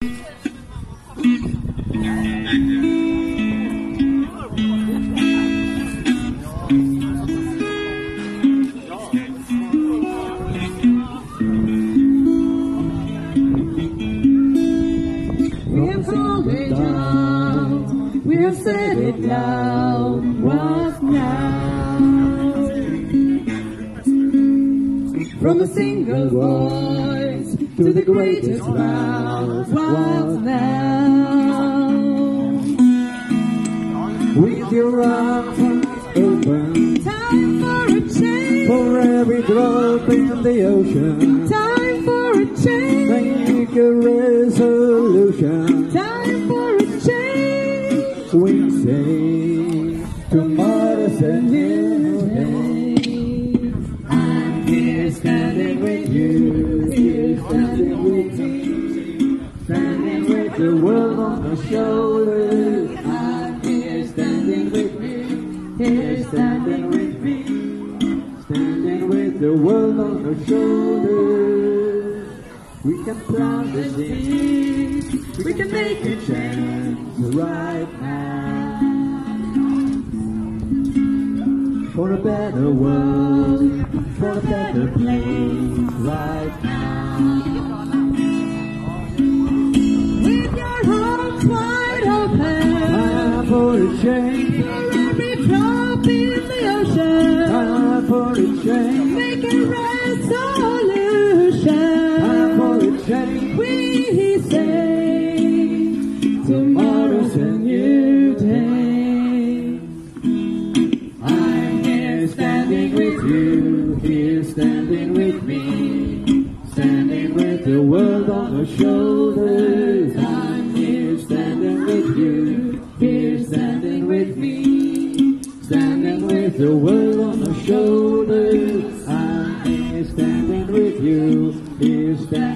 We have said it loud, what now? From a single voice to the greatest crowd, what now? With your arms open, time for a change, for every drop in the ocean, time for a change, make a resolution, time for a change. We say tomorrow's a new day. I'm here standing with you, here standing with me, standing with The world on my shoulders. I'm here standing with you, here standing with me, Standing with the world on our shoulders. We can plant the seed, we can make a change right now. For a better world, for a better place right now. with your heart wide open. Time for a change, For every drop in the ocean, time for a change, make a resolution. time for a change. We say tomorrow's a new day. I'm here standing with you, here standing with me, standing with The world on our shoulders. I'm here standing with you, here standing with me, standing with The world on our shoulders. I'm here standing with you, here standing.